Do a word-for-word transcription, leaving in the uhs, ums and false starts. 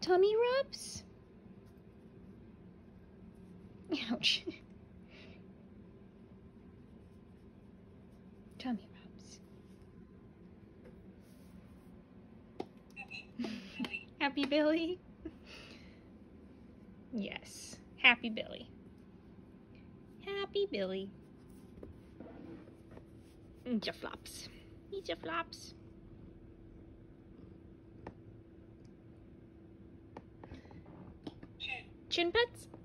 Tummy rubs? Ouch. Tummy rubs. Happy Billy? Yes, Happy Billy. Happy Billy. Eat your flops. Eat your flops. Chin pets?